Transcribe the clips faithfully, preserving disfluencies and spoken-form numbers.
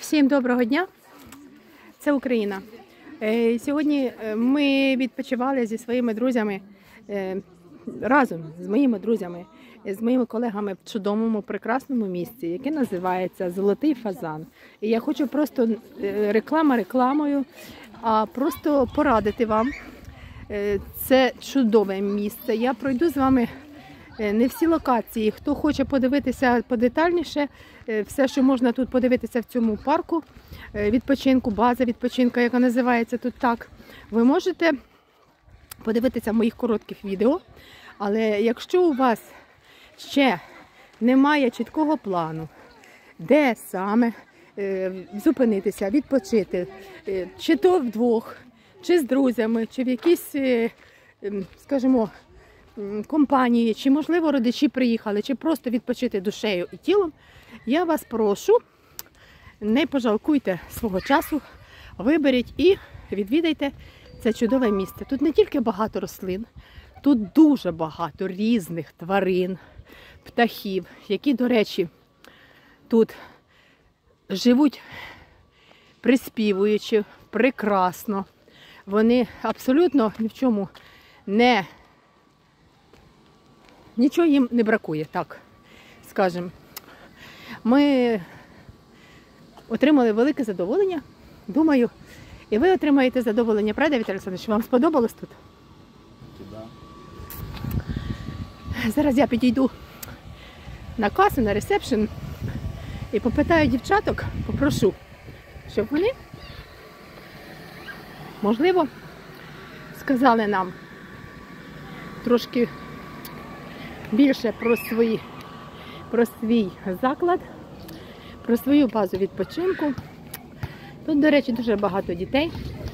Всім доброго дня, це Україна. Сьогодні ми відпочивали зі своїми друзями, разом з моїми друзями, з моїми колегами в чудовому, прекрасному місці, яке називається Золотий Фазан. І я хочу просто, реклама рекламою, а просто порадити вам. Це чудове місце. Я пройду з вами не всі локації. Хто хоче подивитися подетальніше, все, що можна тут подивитися в цьому парку відпочинку, база відпочинку, яка називається тут так, ви можете подивитися в моїх коротких відео. Але якщо у вас ще немає чіткого плану, де саме зупинитися, відпочити, чи то вдвох, чи з друзями, чи в якійсь, скажімо, компанії, чи, можливо, родичі приїхали, чи просто відпочити душею і тілом, я вас прошу, не пожалкуйте свого часу, виберіть і відвідайте це чудове місце. Тут не тільки багато рослин, тут дуже багато різних тварин, птахів, які, до речі, тут живуть приспівуючи, прекрасно. Вони абсолютно ні в чому не... Нічого їм не бракує, так скажемо. Ми отримали велике задоволення, думаю, і ви отримаєте задоволення. Правда, Віталій Олександрович, вам сподобалось тут? Да. Зараз я підійду на касу, на ресепшн і попитаю дівчаток, попрошу, щоб вони, можливо, сказали нам трошки більше про свої, про свій заклад, про свою базу відпочинку. Тут, до речі, дуже багато дітей.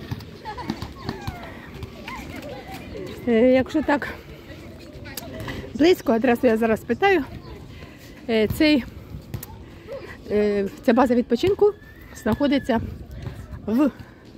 Якщо так близько, адресу я зараз питаю, цей, ця база відпочинку знаходиться в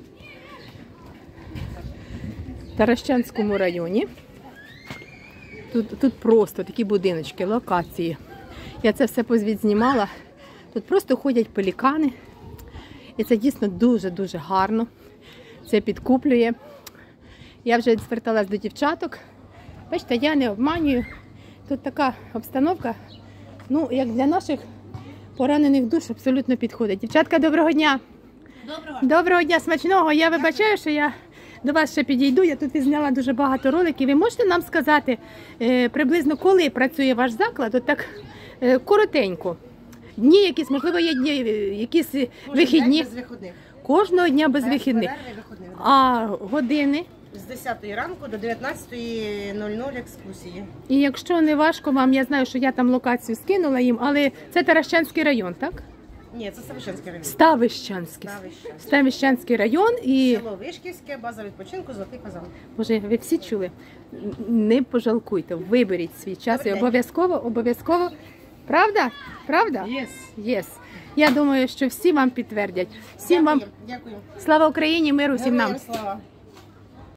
Таращанському районі. Тут, тут просто такі будиночки, локації. Я це все позвідзнімала. Тут просто ходять пелікани. І це дійсно дуже-дуже гарно. Це підкуплює. Я вже зверталась до дівчаток. Бачите, я не обманюю. Тут така обстановка, ну, як для наших поранених душ, абсолютно підходить. Дівчатка, доброго дня! Доброго! Доброго дня, смачного! Я вибачаю, що я до вас ще підійду. Я тут зняла дуже багато роликів. Ви можете нам сказати е, приблизно, коли працює ваш заклад? От так е, коротенько. Дні якісь, можливо, є дні, якісь Кожен вихідні. день без вихідних. Кожного дня без Без вихідних. перерви вихідних. А години? З десятої ранку до дев'ятнадцятої нуль нуль екскурсії. І якщо не важко вам, я знаю, що я там локацію скинула їм, але це Таращанський район, так? Ні, це Ставищенський район. Ставищанський. Ставищенський. Ставищанський район і... Село Вишківське, база відпочинку, Золотий Фазан. Боже, ви всі чули? Не пожалкуйте, виберіть свій час Добрий і день. обов'язково, обов'язково. Правда? Правда? Єс. Єс. Я думаю, що всі вам підтвердять. Всім вам Дякую. Дякую. слава Україні, миру всім нам. Героям слава.